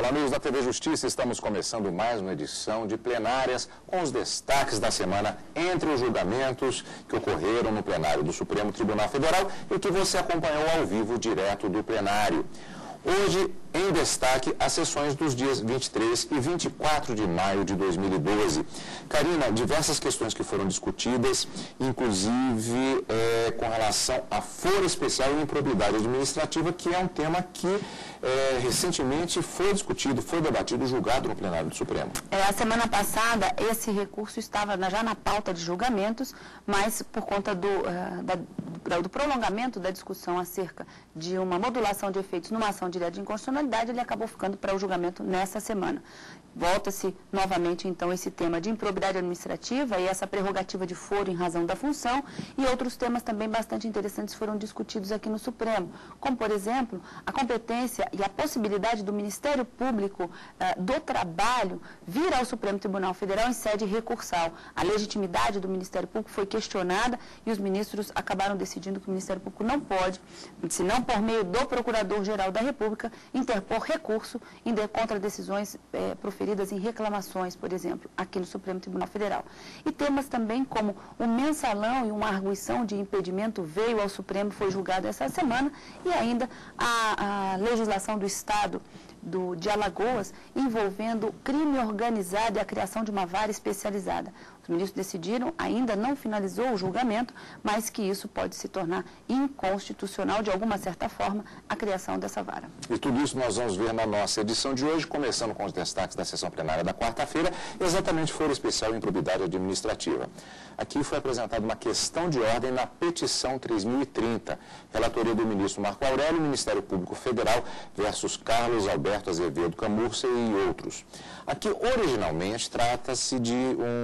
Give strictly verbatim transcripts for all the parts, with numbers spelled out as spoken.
Olá, amigos da T V Justiça, estamos começando mais uma edição de plenárias com os destaques da semana entre os julgamentos que ocorreram no plenário do Supremo Tribunal Federal e que você acompanhou ao vivo direto do plenário. Hoje, em destaque, as sessões dos dias vinte e três e vinte e quatro de maio de dois mil e doze. Karina, diversas questões que foram discutidas, inclusive é, com relação a foro especial e improbidade administrativa, que é um tema que é, recentemente foi discutido, foi debatido e julgado no plenário do Supremo. É, a semana passada, esse recurso estava na, já na pauta de julgamentos, mas por conta do, uh, da, do prolongamento da discussão acerca de uma modulação de efeitos numa ação direta de inconstitucionalidade, ele acabou ficando para o julgamento nessa semana. Volta-se novamente, então, esse tema de improbidade administrativa e essa prerrogativa de foro em razão da função, e outros temas também bastante interessantes foram discutidos aqui no Supremo, como, por exemplo, a competência e a possibilidade do Ministério Público uh, do Trabalho vir ao Supremo Tribunal Federal em sede recursal. A legitimidade do Ministério Público foi questionada e os ministros acabaram decidindo que o Ministério Público não pode, se não por meio do Procurador-Geral da República, interpor recurso em de, contra decisões eh, proferidas em reclamações, por exemplo, aqui no Supremo Tribunal Federal. E temas também como o mensalão e uma arguição de impedimento veio ao Supremo, foi julgado essa semana, e ainda a, a legislação do Estado do, de Alagoas envolvendo crime organizado e a criação de uma vara especializada. Os ministros decidiram, ainda não finalizou o julgamento, mas que isso pode se tornar inconstitucional, de alguma certa forma, a criação dessa vara. E tudo isso nós vamos ver na nossa edição de hoje, começando com os destaques da sessão plenária da quarta-feira, exatamente foro especial em improbidade administrativa. Aqui foi apresentada uma questão de ordem na petição três mil e trinta, relatoria do ministro Marco Aurélio, Ministério Público Federal versus Carlos Alberto Azevedo Camurça e outros. Aqui, originalmente, trata-se de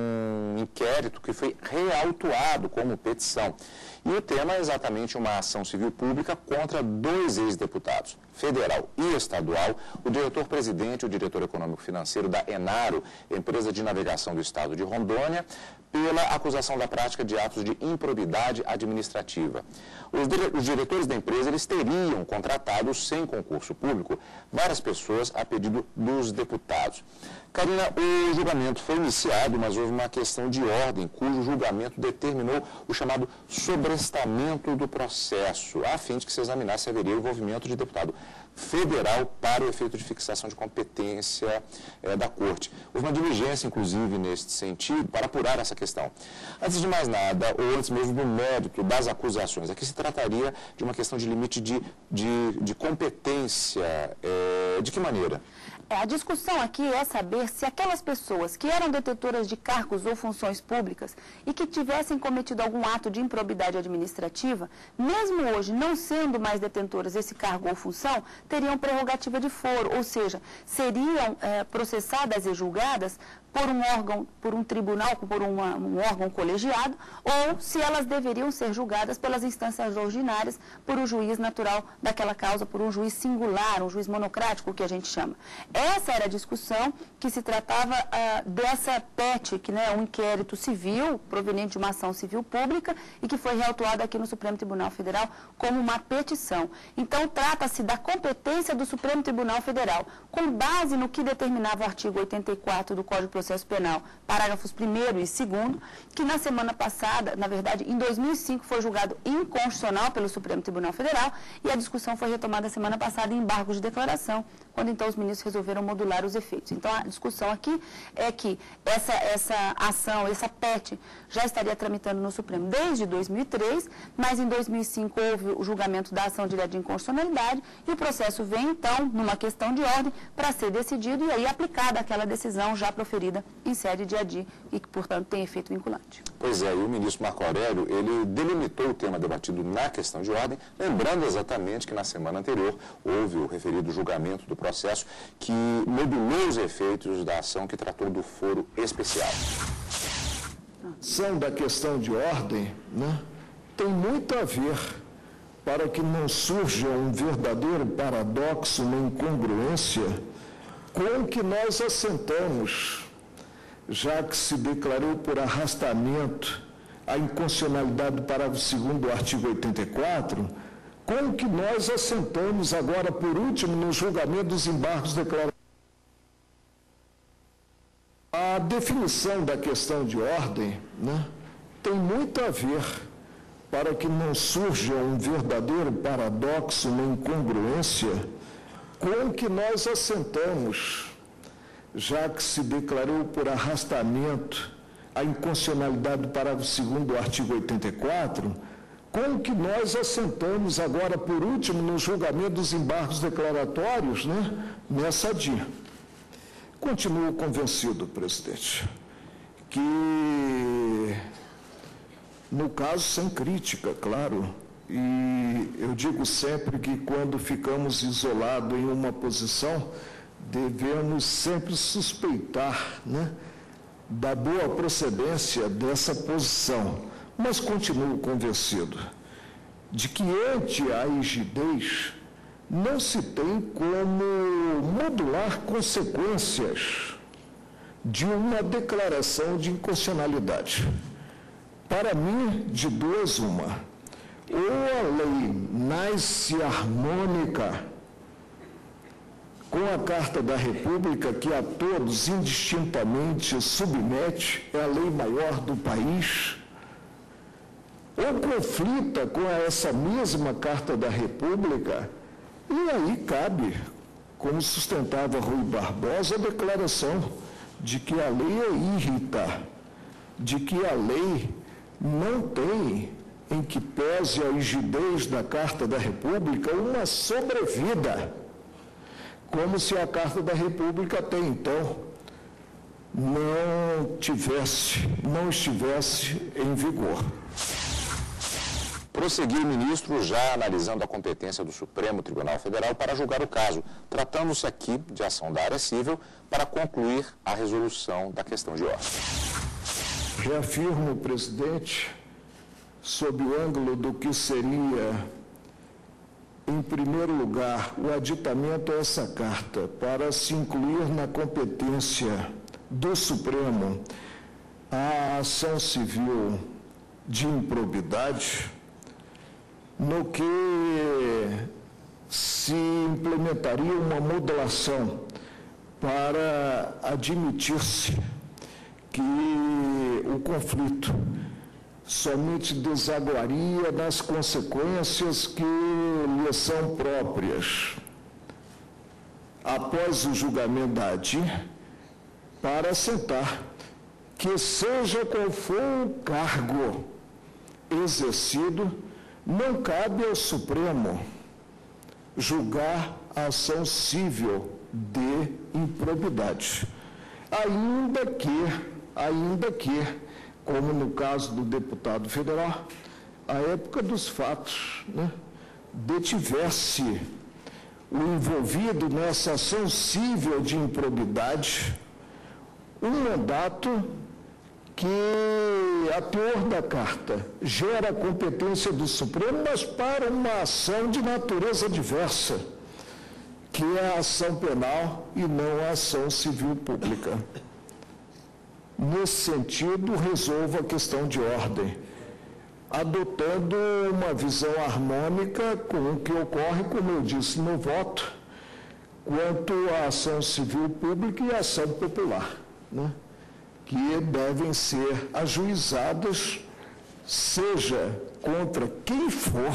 um inquérito que foi reautuado como petição. E o tema é exatamente uma ação civil pública contra dois ex-deputados, federal e estadual, o diretor-presidente e o diretor econômico-financeiro da Enaro, empresa de navegação do estado de Rondônia, pela acusação da prática de atos de improbidade administrativa. Os, dire os diretores da empresa, eles teriam contratado, sem concurso público, várias pessoas a pedido dos deputados. Karina, o julgamento foi iniciado, mas houve uma questão de ordem, cujo julgamento determinou o chamado sobrestamento do processo, a fim de que se examinasse se haveria envolvimento de deputado federal para o efeito de fixação de competência é, da Corte. Houve uma diligência, inclusive, nesse sentido, para apurar essa questão. Antes de mais nada, ou antes mesmo do mérito das acusações, aqui se trataria de uma questão de limite de, de, de competência. É, de que maneira? A discussão aqui é saber se aquelas pessoas que eram detentoras de cargos ou funções públicas e que tivessem cometido algum ato de improbidade administrativa, mesmo hoje não sendo mais detentoras desse cargo ou função, teriam prerrogativa de foro, ou seja, seriam é, processadas e julgadas por um órgão, por um tribunal, por uma, um órgão colegiado, ou se elas deveriam ser julgadas pelas instâncias ordinárias, por um juiz natural daquela causa, por um juiz singular, um juiz monocrático, que a gente chama. Essa era a discussão que se tratava ah, dessa P E T, que é um inquérito civil, proveniente de uma ação civil pública, e que foi reautuado aqui no Supremo Tribunal Federal como uma petição. Então, trata-se da competência do Supremo Tribunal Federal, com base no que determinava o artigo oitenta e quatro do Código de Processo Penal, parágrafos primeiro e segundo, que na semana passada, na verdade, em dois mil e cinco, foi julgado inconstitucional pelo Supremo Tribunal Federal, e a discussão foi retomada semana passada em embargo de declaração, quando então os ministros resolveram modular os efeitos. Então, a discussão aqui é que essa, essa ação, essa P E T, já estaria tramitando no Supremo desde dois mil e três, mas em dois mil e cinco houve o julgamento da ação direta de inconstitucionalidade, e o processo vem, então, numa questão de ordem, para ser decidido e aí aplicada aquela decisão já proferida em sede de A D I e que, portanto, tem efeito vinculante. Pois é, e o ministro Marco Aurélio, ele delimitou o tema debatido na questão de ordem, lembrando exatamente que na semana anterior houve o referido julgamento do processo que modulou os efeitos da ação que tratou do foro especial. A ação da questão de ordem, né, tem muito a ver para que não surja um verdadeiro paradoxo, uma incongruência com o que nós assentamos, já que se declarou por arrastamento a inconstitucionalidade do parágrafo segundo do artigo oitenta e quatro, com o que nós assentamos agora, por último, no julgamento dos embargos declaratórios. definição da questão de ordem, né, tem muito a ver para que não surja um verdadeiro paradoxo, uma incongruência com o que nós assentamos, já que se declarou por arrastamento a inconstitucionalidade do parágrafo segundo do artigo oitenta e quatro, com o que nós assentamos agora, por último, no julgamento dos embargos declaratórios, né, nessa D I A. Continuo convencido, presidente, que, no caso, sem crítica, claro, e eu digo sempre que quando ficamos isolados em uma posição, devemos sempre suspeitar, né, da boa procedência dessa posição, mas continuo convencido de que ante a rigidez não se tem como modular consequências de uma declaração de inconstitucionalidade. Para mim, de duas uma, ou a lei nasce harmônica com a Carta da República, que a todos indistintamente submete, é a lei maior do país, ou conflita com essa mesma Carta da República, e aí cabe, como sustentava Rui Barbosa, a declaração de que a lei é írrita, de que a lei não tem, em que pese a rigidez da Carta da República, uma sobrevida, como se a Carta da República até então não tivesse, não estivesse em vigor. Prosseguiu o ministro já analisando a competência do Supremo Tribunal Federal para julgar o caso, tratando-se aqui de ação da área civil para concluir a resolução da questão de ordem. Reafirmo, presidente, sob o ângulo do que seria, em primeiro lugar, o aditamento a essa carta para se incluir na competência do Supremo a ação civil de improbidade, no que se implementaria uma modulação para admitir-se que o conflito somente desaguaria nas consequências que lhe são próprias após o julgamento da A D I, para assentar que, seja qual for o cargo exercido, não cabe ao Supremo julgar a ação civil de improbidade, ainda que, ainda que, como no caso do deputado federal, a época dos fatos, né, detivesse o envolvido nessa ação civil de improbidade um mandato que, a teor da carta, gera a competência do Supremo, mas para uma ação de natureza diversa, que é a ação penal e não a ação civil pública. Nesse sentido, resolvo a questão de ordem, adotando uma visão harmônica com o que ocorre, como eu disse no voto, quanto à ação civil pública e à ação popular, né, que devem ser ajuizadas, seja contra quem for,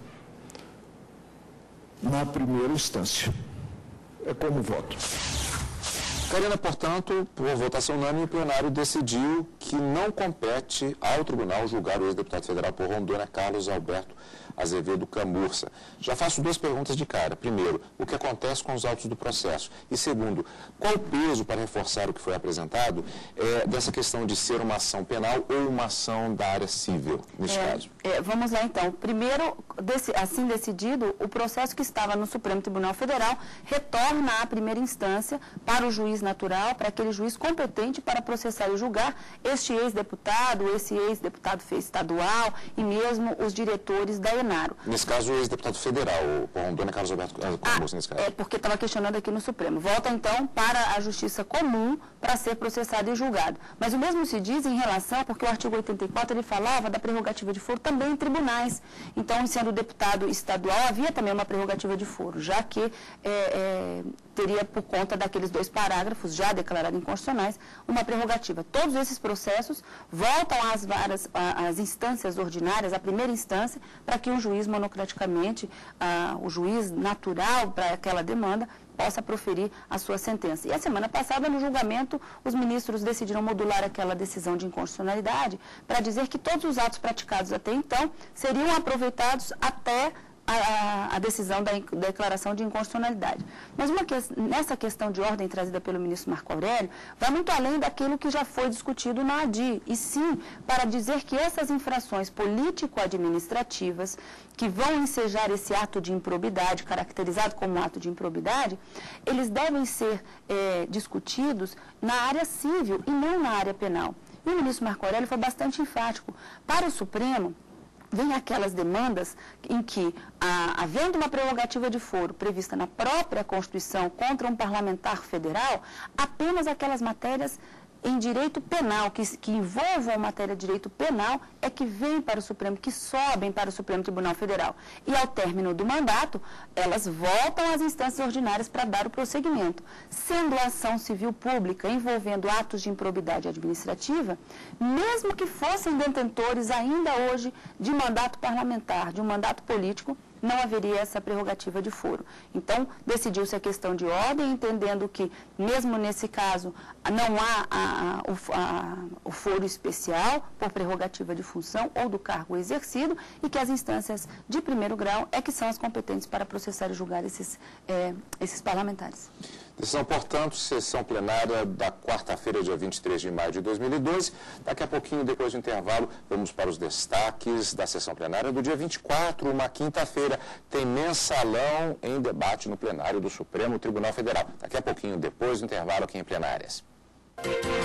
na primeira instância. É como voto. Karina, portanto, por votação unânime, o plenário decidiu que não compete ao tribunal julgar o ex-deputado federal por Rondônia, Carlos Alberto Azevedo Camurça. Já faço duas perguntas de cara. Primeiro, o que acontece com os autos do processo? E segundo, qual o peso, para reforçar o que foi apresentado, é, dessa questão de ser uma ação penal ou uma ação da área civil, neste é, caso? É, vamos lá, então. Primeiro, desse, assim decidido, o processo que estava no Supremo Tribunal Federal retorna à primeira instância para o juiz natural, para aquele juiz competente para processar e julgar este ex-deputado, esse ex-deputado estadual e mesmo os diretores da ENARO. Nesse caso, o ex-deputado federal, o Rondônia, Carlos Alberto Camurça, nesse caso. É, porque estava questionando aqui no Supremo. Volta, então, para a justiça comum para ser processado e julgado. Mas o mesmo se diz em relação, porque o artigo oitenta e quatro, ele falava da prerrogativa de foro também em tribunais. Então, sendo deputado estadual, havia também uma prerrogativa de foro, já que é, é, teria, por conta daqueles dois parágrafos já declarados inconstitucionais, uma prerrogativa. Todos esses processos voltam às, várias, às instâncias ordinárias, à primeira instância, para que um juiz monocraticamente, ah, o juiz natural para aquela demanda, possa proferir a sua sentença. E a semana passada, no julgamento, os ministros decidiram modular aquela decisão de inconstitucionalidade para dizer que todos os atos praticados até então seriam aproveitados até a, a decisão da declaração de inconstitucionalidade. Mas uma que, nessa questão de ordem trazida pelo ministro Marco Aurélio, vai muito além daquilo que já foi discutido na A D I, e sim para dizer que essas infrações político-administrativas, que vão ensejar esse ato de improbidade, caracterizado como ato de improbidade, eles devem ser é, discutidos na área civil e não na área penal. E o ministro Marco Aurélio foi bastante enfático. Para o Supremo, vem aquelas demandas em que, a, havendo uma prerrogativa de foro prevista na própria Constituição contra um parlamentar federal, apenas aquelas matérias em direito penal, que, que envolvam a matéria de direito penal, é que vêm para o Supremo, que sobem para o Supremo Tribunal Federal. E ao término do mandato, elas voltam às instâncias ordinárias para dar o prosseguimento. Sendo a ação civil pública envolvendo atos de improbidade administrativa, mesmo que fossem detentores ainda hoje de mandato parlamentar, de um mandato político, não haveria essa prerrogativa de foro. Então, decidiu-se a questão de ordem, entendendo que, mesmo nesse caso, não há a, a, o, a, o foro especial por prerrogativa de função ou do cargo exercido, e que as instâncias de primeiro grau é que são as competentes para processar e julgar esses, é, esses parlamentares. Decisão, portanto, sessão plenária da quarta-feira, dia vinte e três de maio de dois mil e doze. Daqui a pouquinho, depois do intervalo, vamos para os destaques da sessão plenária do dia vinte e quatro, uma quinta-feira. Tem mensalão em debate no plenário do Supremo Tribunal Federal. Daqui a pouquinho, depois do intervalo, aqui em Plenárias.